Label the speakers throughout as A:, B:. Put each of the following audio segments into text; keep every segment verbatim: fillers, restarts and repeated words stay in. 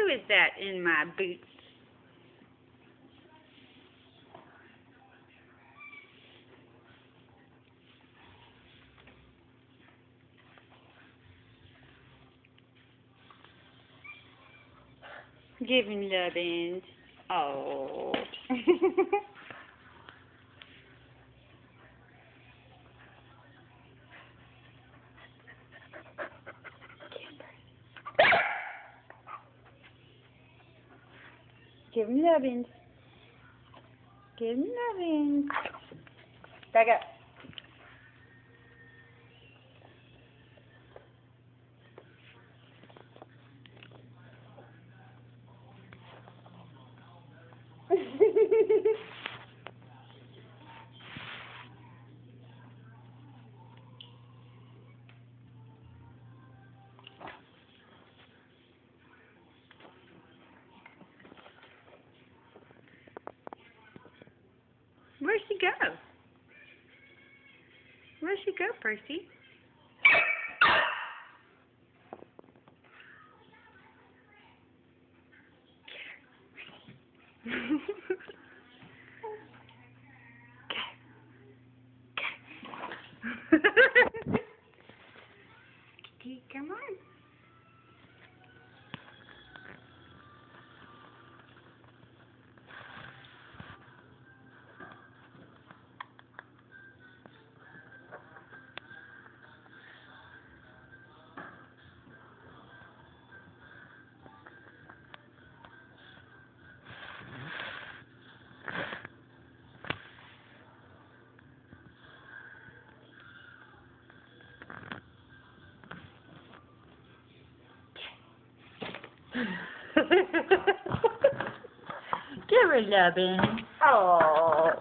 A: is that in my boots? Give him loving. Oh. Give him loving. Give him loving. Back up. Where'd she go? Where'd she go, Percy? Come on. Give her loving. Oh.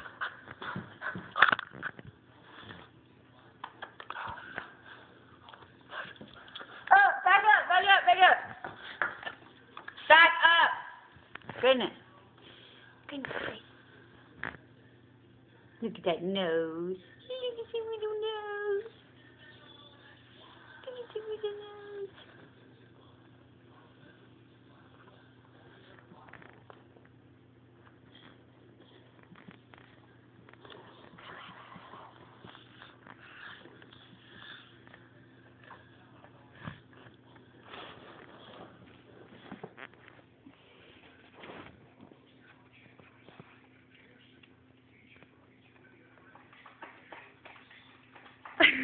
A: Oh, back up, back up, back up. Back up. Goodness. Goodness. Look at that nose. Look at that little nose. Look at that little nose.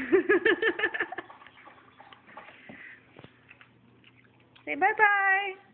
A: Say bye-bye.